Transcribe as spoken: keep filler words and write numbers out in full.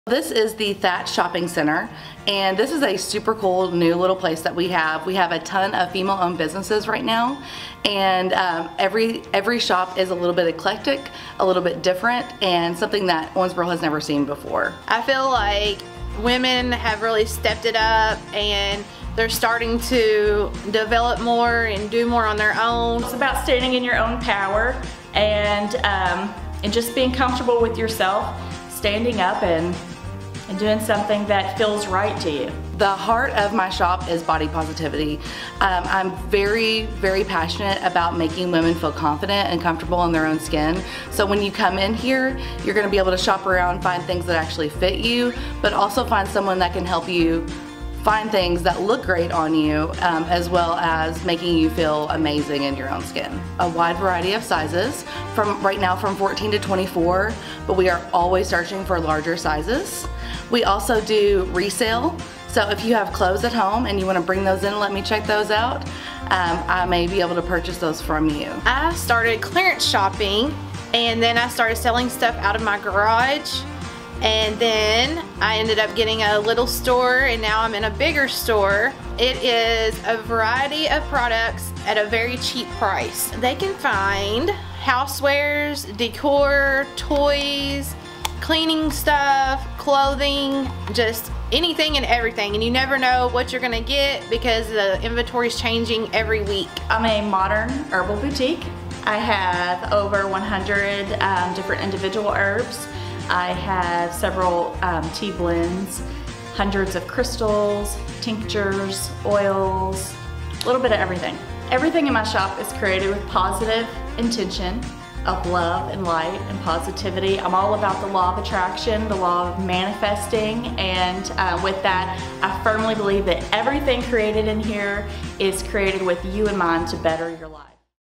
This is the Thatch Shopping Center, and this is a super cool new little place that we have. We have a ton of female-owned businesses right now, and um, every every shop is a little bit eclectic, a little bit different, and something that Owensboro has never seen before. I feel like women have really stepped it up, and they're starting to develop more and do more on their own. It's about standing in your own power and um, and just being comfortable with yourself, standing up and and doing something that feels right to you. The heart of my shop is body positivity. Um, I'm very, very passionate about making women feel confident and comfortable in their own skin. So when you come in here, you're gonna be able to shop around, find things that actually fit you, but also find someone that can help you find things that look great on you, um, as well as making you feel amazing in your own skin. A wide variety of sizes, from right now from fourteen to twenty-four, but we are always searching for larger sizes. We also do resale, so if you have clothes at home and you want to bring those in and let me check those out, um, I may be able to purchase those from you. I started clearance shopping, and then I started selling stuff out of my garage. And then I ended up getting a little store, and now I'm in a bigger store. It is a variety of products at a very cheap price. They can find housewares, decor, toys, cleaning stuff, clothing, just anything and everything. And you never know what you're gonna get because the inventory is changing every week. I'm a modern herbal boutique. I have over one hundred um, different individual herbs. I have several um, tea blends, hundreds of crystals, tinctures, oils, a little bit of everything. Everything in my shop is created with positive intention of love and light and positivity. I'm all about the law of attraction, the law of manifesting, and uh, with that, I firmly believe that everything created in here is created with you in mind to better your life.